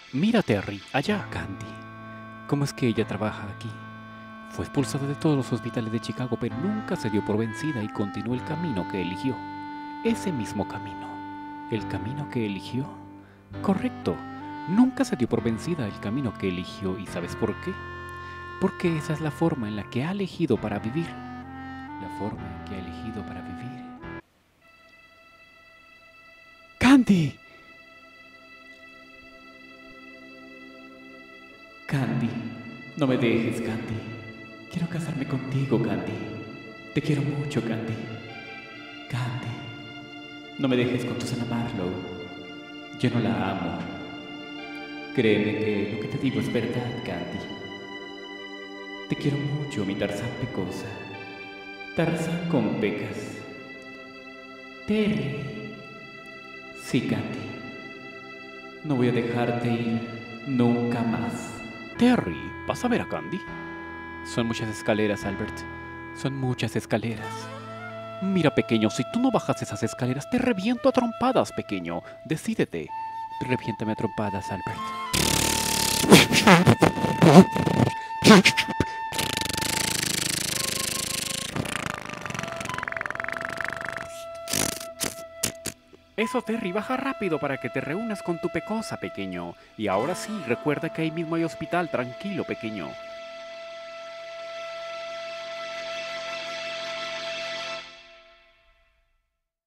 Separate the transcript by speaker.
Speaker 1: Mira, Terry, allá. Candy. ¿Cómo es que ella trabaja aquí? Fue expulsada de todos los hospitales de Chicago, pero nunca se dio por vencida y continuó el camino que eligió. Ese mismo camino. ¿El camino que eligió? Correcto. Nunca se dio por vencida el camino que eligió. ¿Y sabes por qué? Porque esa es la forma en la que ha elegido para vivir. La forma en que ha elegido para vivir. ¡Candy! Candy, no me dejes, Candy. Quiero casarme contigo, Candy. Te quiero mucho, Candy. Candy, no me dejes con Susana Marlowe. Yo no la amo. Créeme que lo que te digo es verdad, Candy. Te quiero mucho, mi Tarzán pecosa. Tarzán con pecas. Terry. Sí, Candy. No voy a dejarte ir nunca más. Terry, ¿vas a ver a Candy? Son muchas escaleras, Albert. Son muchas escaleras. Mira, pequeño, si tú no bajas esas escaleras, te reviento a trompadas, pequeño. Decídete. Reviéntame a trompadas, Albert. Eso, Terry, baja rápido para que te reúnas con tu pecosa, pequeño. Y ahora sí, recuerda que ahí mismo hay hospital, tranquilo, pequeño.